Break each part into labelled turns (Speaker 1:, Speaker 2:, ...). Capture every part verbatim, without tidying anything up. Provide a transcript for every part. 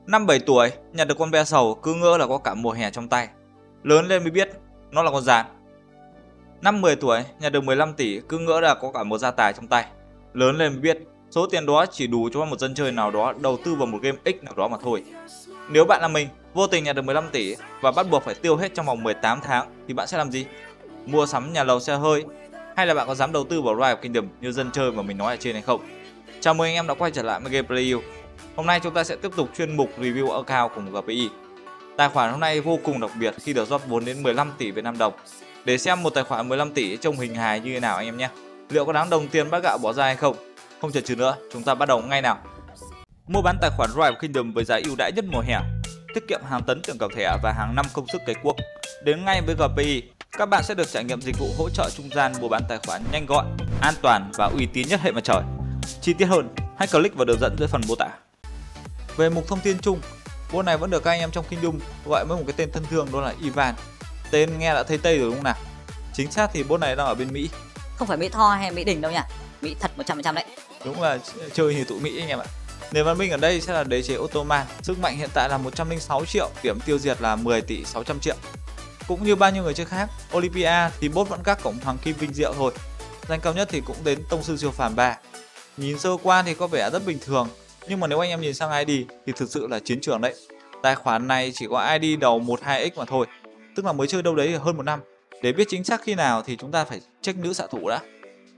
Speaker 1: Năm bảy tuổi, nhặt được con ve sầu cứ ngỡ là có cả mùa hè trong tay. Lớn lên mới biết nó là con gián. Năm mười tuổi, nhặt được mười lăm tỷ cứ ngỡ là có cả một gia tài trong tay. Lớn lên mới biết số tiền đó chỉ đủ cho một dân chơi nào đó đầu tư vào một game X nào đó mà thôi. Nếu bạn là mình, vô tình nhặt được mười lăm tỷ và bắt buộc phải tiêu hết trong vòng mười tám tháng thì bạn sẽ làm gì? Mua sắm nhà lầu xe hơi, hay là bạn có dám đầu tư vào Rise of Kingdom như dân chơi mà mình nói ở trên hay không? Chào mừng anh em đã quay trở lại với Game Play You. Hôm nay chúng ta sẽ tiếp tục chuyên mục review account cùng giê pê i. Tài khoản hôm nay vô cùng đặc biệt khi được rót vốn đến mười lăm tỷ Việt Nam đồng. Để xem một tài khoản mười lăm tỷ trông hình hài như thế nào anh em nhé. Liệu có đáng đồng tiền bát gạo bỏ ra hay không? Không chần chừ nữa, chúng ta bắt đầu ngay nào. Mua bán tài khoản Rise of Kingdom với giá ưu đãi nhất mùa hè, tiết kiệm hàng tấn tiền cào thẻ và hàng năm công sức cày cuốc. Đến ngay với giê pê i, các bạn sẽ được trải nghiệm dịch vụ hỗ trợ trung gian mua bán tài khoản nhanh gọn, an toàn và uy tín nhất hệ mặt trời. Chi tiết hơn, hãy click vào đường dẫn dưới phần mô tả. Về mục thông tin chung, bot này vẫn được các anh em trong Kingdom gọi với một cái tên thân thương, đó là Ivan. Tên nghe đã thấy Tây rồi đúng không nào? Chính xác thì bot này đang ở bên Mỹ.
Speaker 2: Không phải Mỹ Tho hay Mỹ Đình đâu nha, Mỹ thật một trăm phần trăm đấy.
Speaker 1: Đúng là chơi như tụi Mỹ anh em ạ. Nền văn minh ở đây sẽ là đế chế Ottoman, sức mạnh hiện tại là một trăm lẻ sáu triệu, điểm tiêu diệt là mười tỷ sáu trăm triệu. Cũng như bao nhiêu người chơi khác, Olympia thì bot vẫn các cổng hoàng kim vinh diệu thôi. Danh cao nhất thì cũng đến tông sư siêu phàm ba. Nhìn sơ qua thì có vẻ rất bình thường, nhưng mà nếu anh em nhìn sang i đê thì thực sự là chiến trường đấy. Tài khoản này chỉ có i đê đầu một hai x mà thôi, tức là mới chơi đâu đấy hơn một năm. Để biết chính xác khi nào thì chúng ta phải check nữ xạ thủ đã.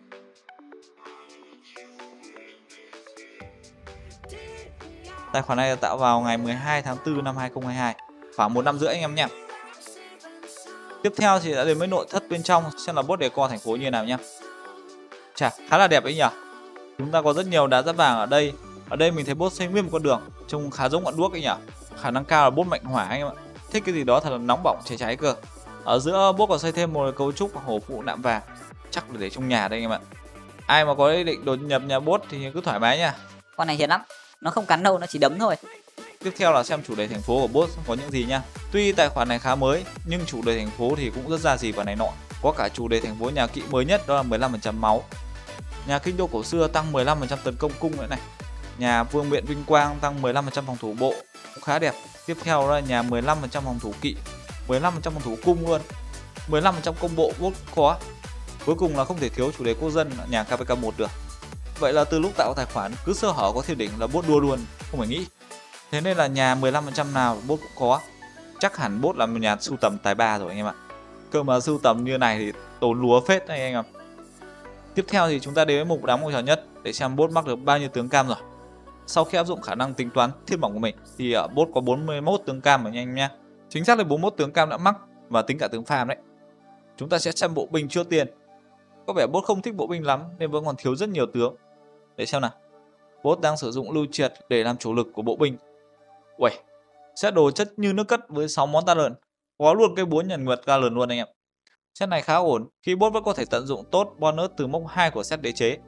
Speaker 1: Tài khoản này được tạo vào ngày mười hai tháng tư năm hai không hai hai, khoảng một năm rưỡi anh em nhé. Tiếp theo thì đã đến với nội thất bên trong, xem là bot decor thành phố như thế nào nhé. Chà, khá là đẹp ấy nhỉ. Chúng ta có rất nhiều đá giáp vàng ở đây. Ở đây mình thấy bot xây nguyên một con đường, trông khá giống ngọn đuốc ấy nhỉ. Khả năng cao là bot mạnh hỏa anh em ạ. Thích cái gì đó thật là nóng bỏng cháy cháy cơ. Ở giữa bot còn xây thêm một cấu trúc hổ phụ nạm vàng, chắc là để trong nhà đây anh em ạ. Ai mà có ý định đột nhập nhà bot thì cứ thoải mái nha.
Speaker 2: Con này hiền lắm, nó không cắn đâu, nó chỉ đấm thôi.
Speaker 1: Tiếp theo là xem chủ đề thành phố của bot có những gì nha. Tuy tài khoản này khá mới nhưng chủ đề thành phố thì cũng rất ra gì và này nọ. Có cả chủ đề thành phố nhà kỵ mới nhất, đó là mười lăm phần trăm máu. Nhà kinh đô cổ xưa tăng mười lăm phần trăm tấn công cung nữa này. Nhà vương miện vinh quang tăng mười lăm phần trăm phòng thủ bộ, cũng khá đẹp. Tiếp theo là nhà mười lăm phần trăm phòng thủ kỵ, mười lăm phần trăm phòng thủ cung luôn, mười lăm phần trăm công bộ bot có. Cuối cùng là không thể thiếu chủ đề quốc dân, nhà ca pê ca một được. Vậy là từ lúc tạo tài khoản cứ sơ hở có thiên đỉnh là bot đua luôn, không phải nghĩ. Thế nên là nhà mười lăm phần trăm nào bot cũng có. Chắc hẳn bot là một nhà sưu tầm tài ba rồi anh em ạ. Cơ mà sưu tầm như này thì tốn lúa phết đấy anh em. Tiếp theo thì chúng ta đến với mục đáng mong chờ nhất để xem bot mắc được bao nhiêu tướng cam rồi. Sau khi áp dụng khả năng tính toán thiên bổng của mình thì bot có bốn mươi mốt tướng cam rồi nha anh em nha. Chính xác là bốn mươi mốt tướng cam đã mắc và tính cả tướng farm đấy. Chúng ta sẽ xem bộ binh trước tiên. Có vẻ bot không thích bộ binh lắm nên vẫn còn thiếu rất nhiều tướng. Để xem nào. Bot đang sử dụng lưu triệt để làm chủ lực của bộ binh. Uầy, set đồ chất như nước cất với sáu món ta lợn. Có luôn cái bốn nhật nguyệt ga lợn luôn anh em. Set này khá ổn khi bot vẫn có thể tận dụng tốt bonus từ mốc hai của set đế chế.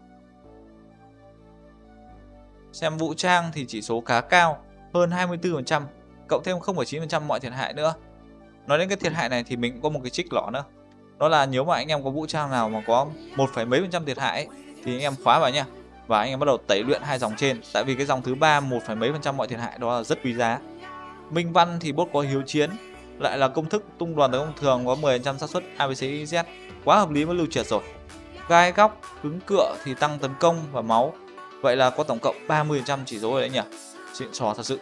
Speaker 1: Xem vũ trang thì chỉ số khá cao, hơn hai mươi tư phần trăm, cộng thêm không phẩy chín phần trăm mọi thiệt hại nữa. Nói đến cái thiệt hại này thì mình cũng có một cái trích lọ nữa. Đó là nếu mà anh em có vũ trang nào mà có một phẩy mấy phần trăm thiệt hại ấy, thì anh em khóa vào nha. Và anh em bắt đầu tẩy luyện hai dòng trên, tại vì cái dòng thứ ba một phẩy mấy phần trăm mọi thiệt hại đó là rất quý giá. Minh văn thì bot có hiếu chiến, lại là công thức tung đoàn tấn công thường có mười phần trăm xác suất a bê xê i zét, quá hợp lý với lưu triệt rồi. Gai góc, cứng cựa thì tăng tấn công và máu. Vậy là có tổng cộng ba mươi phần trăm chỉ số rồi đấy nhỉ. Xịn sò thật sự.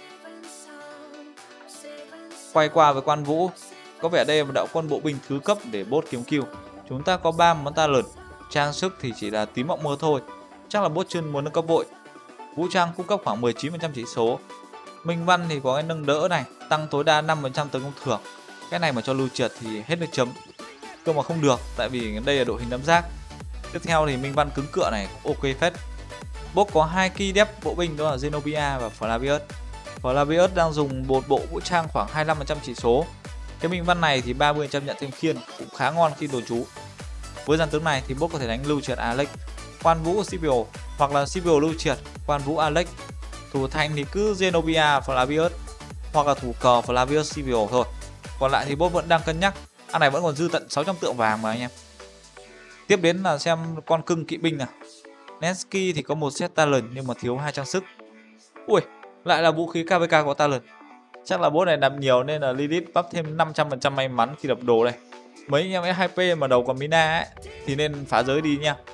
Speaker 1: Quay qua với quan vũ, có vẻ đây là một đạo quân bộ binh thứ cấp để bot kiếm kill. Chúng ta có ba món ta lợn, trang sức thì chỉ là tí mộng mơ thôi. Chắc là bot chưa muốn nâng cấp vội. Vũ trang cung cấp khoảng mười chín phần trăm chỉ số. Minh văn thì có cái nâng đỡ này, tăng tối đa năm phần trăm tấn công thường. Cái này mà cho lưu triệt thì hết nước chấm. Cơ mà không được, tại vì đây là đội hình đám giác. Tiếp theo thì minh văn cứng cựa này cũng ok phết. Bot có hai key depth bộ binh, đó là Zenobia và Flavius. Flavius đang dùng một bộ vũ trang khoảng hai mươi lăm phần trăm chỉ số. Cái minh văn này thì ba mươi phần trăm nhận thêm khiên, cũng khá ngon khi đồ chú. Với dàn tướng này thì bot có thể đánh lưu triệt Alex, quan vũ Scipio, hoặc là Scipio lưu triệt, quan vũ Alex. Thủ thành thì cứ Zenobia Flavius, hoặc là thủ cờ Flavius Scipio thôi. Còn lại thì bot vẫn đang cân nhắc. Ăn này vẫn còn dư tận sáu trăm tượng vàng mà anh em. Tiếp đến là xem con cưng kỵ binh nào. Netsky thì có một set talent nhưng mà thiếu hai trang sức. Ui, Lại là vũ khí ca vê ca có talent. Chắc là bot này đập nhiều nên là Lilith bắp thêm năm trăm phần trăm may mắn khi đập đồ đây. Mấy anh em ét hai pê mà đầu còn Mina ấy thì nên phá giới đi nha.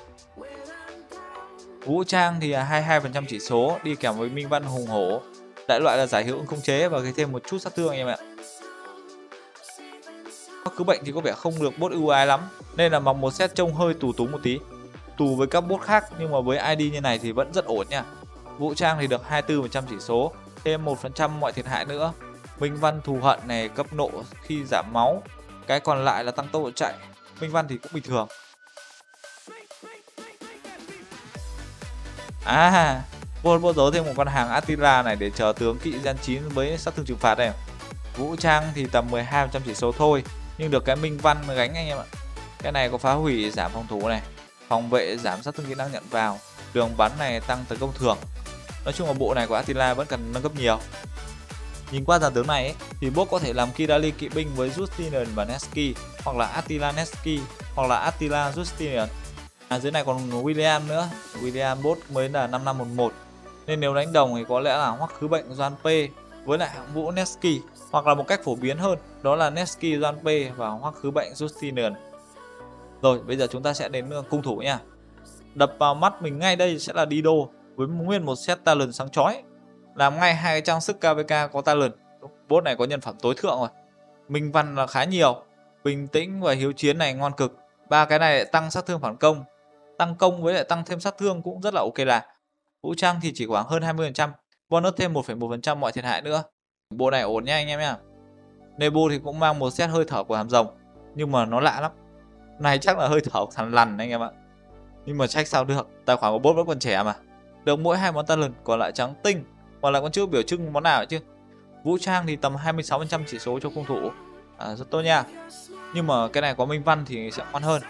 Speaker 1: Vũ trang thì hai mươi hai phần trăm chỉ số, đi kèm với minh văn hùng hổ. Đại loại là giải hiệu ứng khống chế và gây thêm một chút sát thương anh em ạ. Cứ bệnh thì có vẻ không được bot ưu ái lắm, nên là mặc một set trông hơi tù túng một tí. Tù với các bot khác nhưng mà với i đê như này thì vẫn rất ổn nha. Vũ trang thì được hai mươi tư phần trăm chỉ số, thêm một phần trăm mọi thiệt hại nữa. Minh văn thù hận này cấp nộ khi giảm máu. Cái còn lại là tăng tốc độ chạy. Minh văn thì cũng bình thường. À, bot bot giấu thêm một con hàng Attila này để chờ tướng kỵ gian chín với sát thương trừng phạt này. Vũ trang thì tầm mười hai phần trăm chỉ số thôi, nhưng được cái minh văn gánh anh em ạ. Cái này có phá hủy giảm phòng thủ này, phòng vệ giảm sát thương kỹ năng nhận vào, đường bắn này tăng tấn công thường. Nói chung là bộ này của Attila vẫn cần nâng cấp nhiều. Nhìn qua dàn tướng này ấy, thì bot có thể làm Kidali kỵ binh với Justinian và Nevsky, hoặc là Attila Nevsky, hoặc là Attila Justinian. À, dưới này còn William nữa. William bot mới là năm năm một một, nên nếu đánh đồng thì có lẽ là hoắc khứ bệnh Doan P với lại hạng vũ Nevsky, hoặc là một cách phổ biến hơn đó là Nevsky Doan P và hoắc khứ bệnh Justinian. Rồi bây giờ chúng ta sẽ đến cung thủ nha. Đập vào mắt mình ngay đây sẽ là Dido với nguyên một set talent sáng chói, làm ngay hai cái trang sức ca vê ca có talent. Bot này có nhân phẩm tối thượng rồi, minh văn là khá nhiều, bình tĩnh và hiếu chiến này ngon cực. Ba cái này tăng sát thương phản công, tăng công với lại tăng thêm sát thương cũng rất là ok. Là vũ trang thì chỉ khoảng hơn hai mươi phần trăm, bonus thêm một phẩy một phần trăm mọi thiệt hại nữa. Bộ này ổn nha anh em nha. Nebo thì cũng mang một set hơi thở của hàm rồng, nhưng mà nó lạ lắm. Này chắc là hơi thở của thằng lằn anh em ạ. Nhưng mà trách sao được, tài khoản của bot vẫn còn trẻ mà. Được mỗi hai món talent, còn lại trắng tinh, còn lại còn chưa biểu trưng món nào chứ. Vũ trang thì tầm hai mươi sáu phần trăm chỉ số cho cung thủ, à, rất tốt nha. Nhưng mà cái này có minh văn thì sẽ ngon hơn.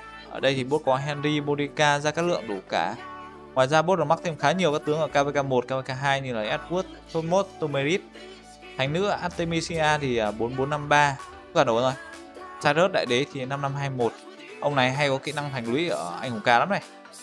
Speaker 1: Ở đây thì bot có Henry, Bodica, ra các lượng đủ cả. Ngoài ra bot còn mắc thêm khá nhiều các tướng ở ca vê ca một, ca vê ca hai như là Edward, Thomas, Tomerit. Thành nữ Artemisia thì bốn bốn năm ba, cả đầu rồi. Cyrus đại đế thì năm năm hai mốt. Ông này hay có kỹ năng thành lũy ở anh hùng ca lắm này.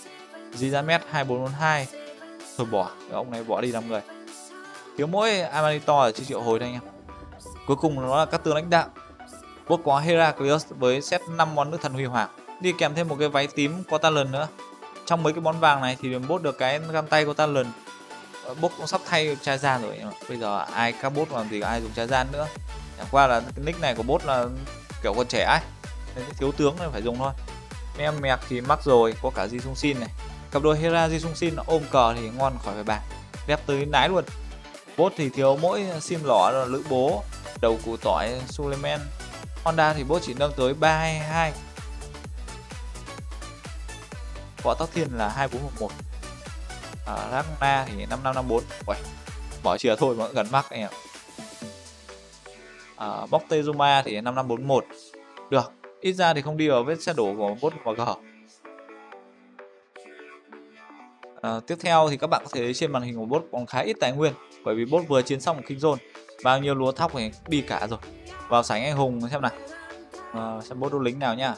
Speaker 1: Gizamet hai bốn bốn hai. Thôi bỏ, ông này bỏ đi năm người. Thiếu mỗi Amanitor ở triệu hồi thôi anh em. Cuối cùng nó là các tướng lãnh đạo. Bot có Heraclius với set năm món nữ thần huy hoàng, đi kèm thêm một cái váy tím có talent nữa. Trong mấy cái món vàng này thì bot được cái găng tay có talent. Bot cũng sắp thay trai gian rồi. Bây giờ ai các bot làm gì ai dùng trai gian nữa. Chẳng qua là cái nick này của bot là kiểu còn trẻ ấy, nên thiếu tướng nên phải dùng thôi. Em mẹc thì mắc rồi, có cả Jisung Sin này. Cặp đôi Hera Jisung Sin ôm cờ thì ngon khỏi phải bàn, đẹp tới nái luôn. Bot thì thiếu mỗi sim lỏ là lữ bố, đầu củ tỏi Suleiman. Honda thì bot chỉ nâng tới ba hai hai. Võ Tắc Thiên là hai bốn một một. À, Ragna thì năm năm năm bốn. Uầy, bỏ chìa thôi mà cũng gần mắc anh em. À, Moctezuma thì năm năm bốn một. Được, ít ra thì không đi vào vết xe đổ của bot em giê. À, tiếp theo thì các bạn có thể thấy trên màn hình của bot còn khá ít tài nguyên, bởi vì bot vừa chiến xong một King Zone, bao nhiêu lúa thóc thì đi cả rồi. Vào sảnh anh hùng xem nào. À, xem bot đô lính nào nhá.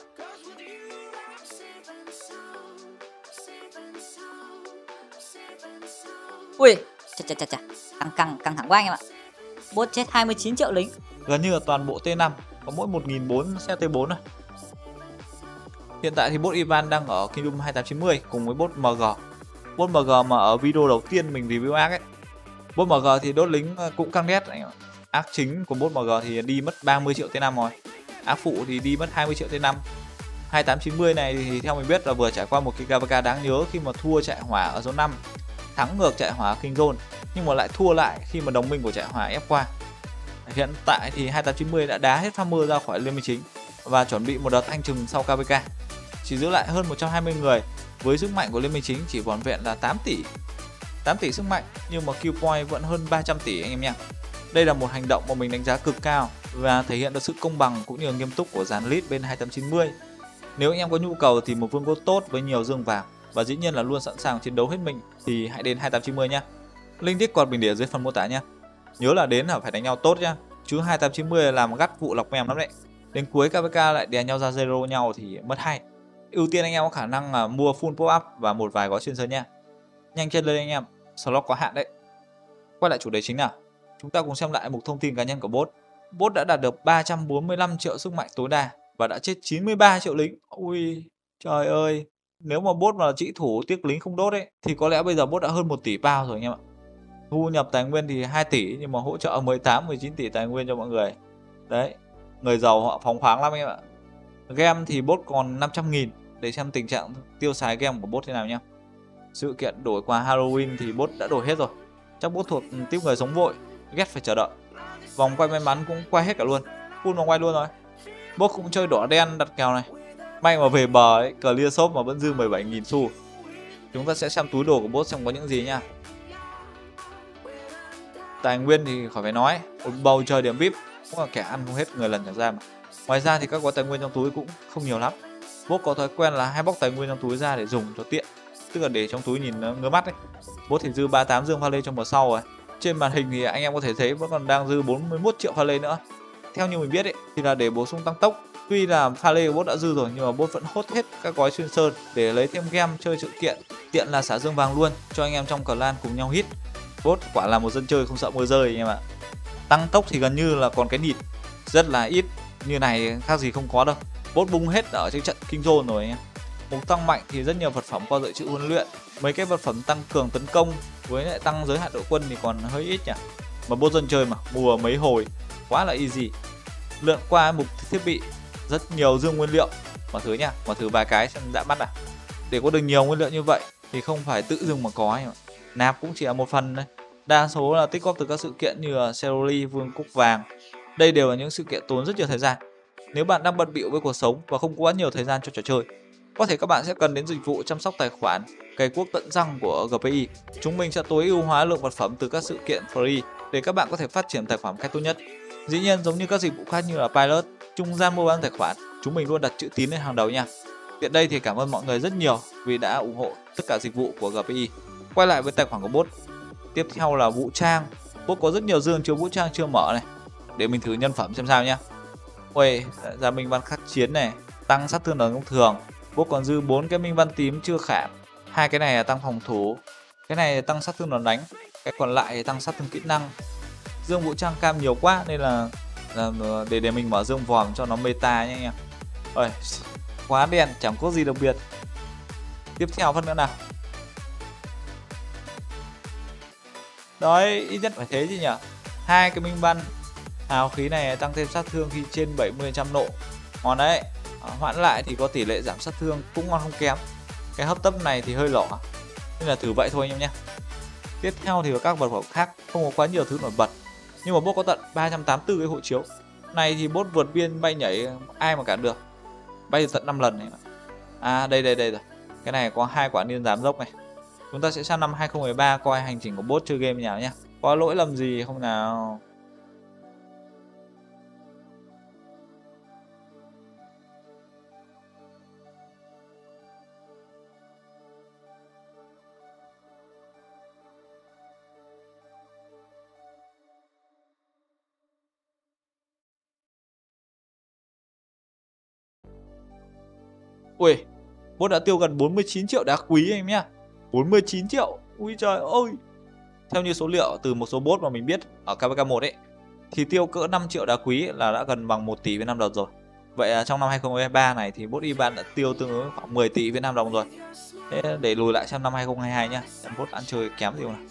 Speaker 2: Ui, chà chà chà chà, căng căng căng thẳng quá anh em ạ. Bot chết hai mươi chín triệu lính.
Speaker 1: Gần như là toàn bộ T năm, có mỗi một nghìn bốn trăm xe T bốn này. Hiện tại thì bot Ivan đang ở Kingdom hai tám chín mươi cùng với bot em giê. Bot em giê mà ở video đầu tiên mình review ác ấy. Bot em giê thì đốt lính cũng căng đét anh ạ. Ác chính của bot em giê thì đi mất ba mươi triệu T năm rồi. Ác phụ thì đi mất hai mươi triệu T năm. hai tám chín mươi này thì theo mình biết là vừa trải qua một cái ca vê ca đáng nhớ khi mà thua chạy hỏa ở zone năm, thắng ngược chạy hỏa King Zone, nhưng mà lại thua lại khi mà đồng minh của chạy hỏa ép qua. Hiện tại thì hai tám chín mươi đã đá hết farmer ra khỏi liên minh chính và chuẩn bị một đợt thanh trừng sau ca vê ca. Chỉ giữ lại hơn một trăm hai mươi người, với sức mạnh của liên minh chính chỉ vỏn vẹn là tám tỷ. tám tỷ sức mạnh nhưng mà kill point vẫn hơn ba trăm tỷ anh em nha. Đây là một hành động mà mình đánh giá cực cao và thể hiện được sự công bằng cũng như nghiêm túc của dàn lead bên hai tám chín mươi. Nếu anh em có nhu cầu thì một vương quốc tốt với nhiều dương vàng và dĩ nhiên là luôn sẵn sàng chiến đấu hết mình thì hãy đến hai tám chín mươi nhá. Link Discord mình để ở dưới phần mô tả nhá. Nhớ là đến là phải đánh nhau tốt nhá, chứ hai tám chín mươi làm gắt vụ lọc mềm lắm đấy. Đến cuối ca vê ca lại đè nhau ra zero nhau thì mất hay. Ưu tiên anh em có khả năng là mua full pop up và một vài gói xuyên sơn nha. Nhanh chân lên anh em, slot có hạn đấy. Quay lại chủ đề chính nào. Chúng ta cùng xem lại mục thông tin cá nhân của bot. Bot đã đạt được ba trăm bốn mươi lăm triệu sức mạnh tối đa và đã chết chín mươi ba triệu lính. Ui trời ơi, nếu mà bot mà chỉ thủ tiếc lính không đốt ấy thì có lẽ bây giờ bot đã hơn một tỷ bao rồi anh em ạ. Thu nhập tài nguyên thì hai tỷ nhưng mà hỗ trợ mười tám mười chín tỷ tài nguyên cho mọi người. Đấy, người giàu họ phóng khoáng lắm anh em ạ. Game thì bot còn năm trăm nghìn. Để xem tình trạng tiêu xài game của bot thế nào nhé. Sự kiện đổi quà Halloween thì bot đã đổi hết rồi. Chắc bot thuộc tiếp người sống vội, ghét phải chờ đợi. Vòng quay may mắn cũng quay hết cả luôn, full vòng quay luôn rồi. Bot cũng chơi đỏ đen đặt kèo này. May mà về bờ ấy, clear shop mà vẫn dư mười bảy nghìn xu. Chúng ta sẽ xem túi đồ của bot xem có những gì nha. Tài nguyên thì khỏi phải nói, một bầu trời điểm vi ai pi cũng là kẻ ăn không hết người lần trả ra mà. Ngoài ra thì các gói tài nguyên trong túi cũng không nhiều lắm. Bot có thói quen là hay bóc tài nguyên trong túi ra để dùng cho tiện, tức là để trong túi nhìn nó ngứa mắt ấy. Bot thì dư ba mươi tám dương pha lê trong mùa sau rồi. Trên màn hình thì anh em có thể thấy vẫn còn đang dư bốn mươi mốt triệu pha lê nữa. Theo như mình biết ấy, thì là để bổ sung tăng tốc. Tuy là pha lê của bot đã dư rồi nhưng mà bot vẫn hốt hết các gói xuyên sơn để lấy thêm game chơi sự kiện, tiện là xả dương vàng luôn cho anh em trong clan cùng nhau hit. Bot quả là một dân chơi không sợ mưa rơi anh em ạ. Tăng tốc thì gần như là còn cái nịt rất là ít, như này khác gì không có đâu. Bot bung hết ở trên trận King Zone rồi anh em. Mục tăng mạnh thì rất nhiều vật phẩm qua dự trữ huấn luyện. Mấy cái vật phẩm tăng cường tấn công với lại tăng giới hạn đội quân thì còn hơi ít nhỉ. Mà bot dân chơi mà mua mấy hồi quá là easy. Lượn qua mục thiết bị rất nhiều dương nguyên liệu. Mở thử nha, mở thử vài cái xem đã bắt à. Để có được nhiều nguyên liệu như vậy thì không phải tự dưng mà có anh ạ. Nạp cũng chỉ là một phần thôi. Đa số là tích góp từ các sự kiện như là Celery, Vương quốc vàng. Đây đều là những sự kiện tốn rất nhiều thời gian. Nếu bạn đang bận bịu với cuộc sống và không có quá nhiều thời gian cho trò chơi, có thể các bạn sẽ cần đến dịch vụ chăm sóc tài khoản cày cuốc tận răng của giê pê i. Chúng mình sẽ tối ưu hóa lượng vật phẩm từ các sự kiện free để các bạn có thể phát triển tài khoản cách tốt nhất. Dĩ nhiên giống như các dịch vụ khác như là Pilot, trung gian mua bán tài khoản, chúng mình luôn đặt chữ tín lên hàng đầu nha. Tiện đây thì cảm ơn mọi người rất nhiều vì đã ủng hộ tất cả dịch vụ của giê pê i. Quay lại với tài khoản của bot. Tiếp theo là vũ trang. Bot có rất nhiều dương chứa vũ trang chưa mở này. Để mình thử nhân phẩm xem sao nhá. Ui, ra minh văn khắc chiến này, tăng sát thương thông thường. Bot còn dư bốn cái minh văn tím chưa khảm. Hai cái này là tăng phòng thủ, cái này là tăng sát thương đòn đánh, cái còn lại là tăng sát thương kỹ năng. Dương vũ trang cam nhiều quá nên là, là để để mình mở dương vòm cho nó meta nhé anh em. Ôi, quá đen, chẳng có gì đặc biệt. Tiếp theo phân nữa nào. Đấy, ít nhất phải thế chứ nhỉ. Hai cái minh văn hào khí này tăng thêm sát thương khi trên bảy mươi phần trăm nộ. Ngon đấy. Hoãn lại thì có tỷ lệ giảm sát thương cũng ngon không kém. Cái hấp tấp này thì hơi lỏ nên là thử vậy thôi anh em nhé. Tiếp theo thì các vật phẩm khác không có quá nhiều thứ nổi bật, nhưng mà bot có tận ba trăm tám mươi tư cái hộ chiếu này thì bot vượt biên bay nhảy ai mà cản được, bay được tận năm lần này. À đây đây đây rồi, cái này có hai quả niên giám dốc này. Chúng ta sẽ sang năm hai không một ba coi hành trình của bot chơi game như nào nhé. Có lỗi lầm gì không nào? Ui, bot đã tiêu gần bốn mươi chín triệu đá quý anh em nhá. bốn mươi chín triệu, ui trời ơi. Theo như số liệu từ một số bot mà mình biết ở ca vê ca một ấy, thì tiêu cỡ năm triệu đá quý là đã gần bằng một tỷ Việt Nam đồng rồi. Vậy là trong năm hai không hai ba này thì bot Iban đã tiêu tương ứng khoảng mười tỷ Việt Nam đồng rồi. Thế để lùi lại xem năm hai không hai hai nhá, xem bot ăn chơi kém gì không nào.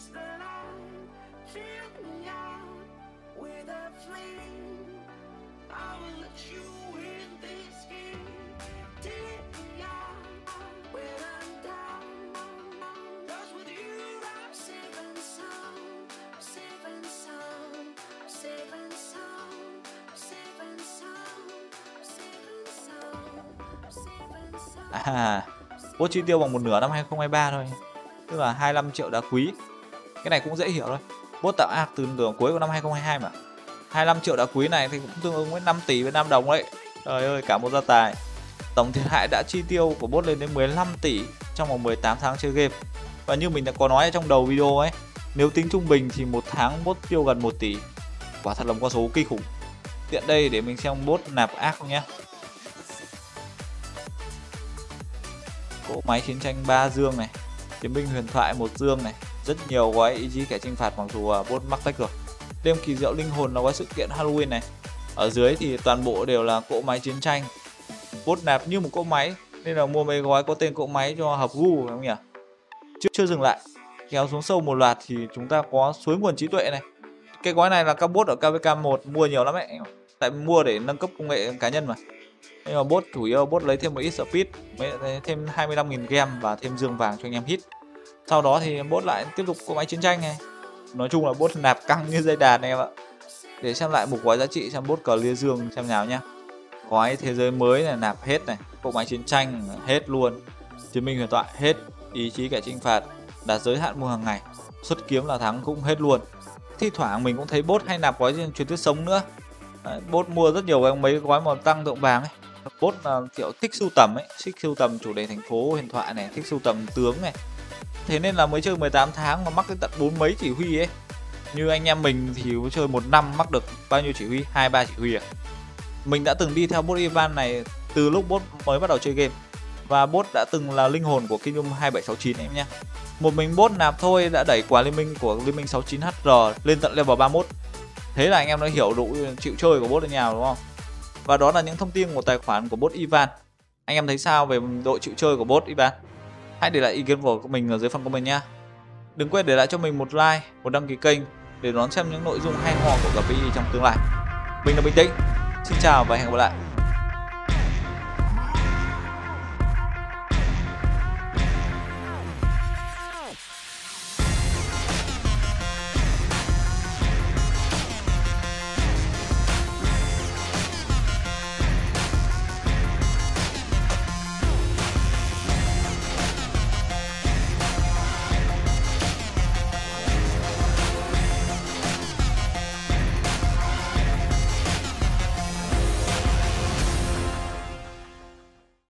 Speaker 1: À, bot chi tiêu bằng một nửa năm hai không hai ba thôi, tức là hai mươi lăm triệu đá quý. Cái này cũng dễ hiểu thôi. Bot tạo ác từ nửa cuối của năm hai không hai hai mà. hai mươi lăm triệu đá quý này thì cũng tương ứng với năm tỷ Việt Nam đồng đấy. Trời ơi, cả một gia tài. Tổng thiệt hại đã chi tiêu của bot lên đến mười lăm tỷ trong vòng mười tám tháng chơi game. Và như mình đã có nói trong đầu video ấy, nếu tính trung bình thì một tháng bot tiêu gần một tỷ. Quả thật là một con số kinh khủng. Tiện đây để mình xem bot nạp ác nhé. Cỗ máy chiến tranh ba dương này, chiến binh huyền thoại một dương này, Rất nhiều gói ý chí kẻ chinh phạt mặc dù uh, bot mắc tech rồi. Đêm kỳ diệu linh hồn là gói sự kiện Halloween này. Ở dưới thì toàn bộ đều là cỗ máy chiến tranh. Bot nạp như một cỗ máy nên là mua mấy gói có tên cỗ máy cho hợp gu phải không nhỉ? Chưa, chưa dừng lại, kéo xuống sâu một loạt thì chúng ta có suối nguồn trí tuệ này. Cái gói này là các bot ở ca vê ca một mua nhiều lắm ấy, tại mua để nâng cấp công nghệ cá nhân mà. Nhưng mà bot chủ yếu bot lấy thêm một ít speed, thêm hai mươi lăm nghìn gem và thêm dương vàng cho anh em hit. Sau đó thì bot lại tiếp tục cỗ máy chiến tranh này. Nói chung là bot nạp căng như dây đàn này em ạ. Để xem lại mục gói giá trị xem bot cờ lia dương xem nào nhá. Gói thế giới mới này nạp hết này, cỗ máy chiến tranh hết luôn, chiến binh huyền thoại hết, ý chí kẻ chinh phạt đạt giới hạn mua hàng ngày, xuất kiếm là thắng cũng hết luôn. Thi thoảng mình cũng thấy bot hay nạp gói truyền thuyết sống nữa. Đấy, bot mua rất nhiều mấy gói màu tăng tượng vàng ấy. Bot là kiểu thích sưu tầm ấy, thích sưu tầm chủ đề thành phố huyền thoại này, thích sưu tầm tướng này. Thế nên là mới chơi mười tám tháng mà mắc đến tận bốn mấy chỉ huy ấy. Như anh em mình thì chơi một năm mắc được bao nhiêu chỉ huy? hai ba chỉ huy à? Mình đã từng đi theo bot Ivan này từ lúc bot mới bắt đầu chơi game. Và bot đã từng là linh hồn của Kingdom hai bảy sáu chín em nhé. Một mình bot nạp thôi đã đẩy quả liên minh của liên minh sáu chín H R lên tận level ba mươi mốt. Thế là anh em đã hiểu đủ chịu chơi của bot như nào đúng không? Và đó là những thông tin của tài khoản của bot Ivan. Anh em thấy sao về độ chịu chơi của bot Ivan? Hãy để lại ý kiến của mình ở dưới phần comment nhé. Đừng quên để lại cho mình một like, một đăng ký kênh để đón xem những nội dung hay ho của giê pê i trong tương lai. Mình là Bình Tĩnh. Xin chào và hẹn gặp lại.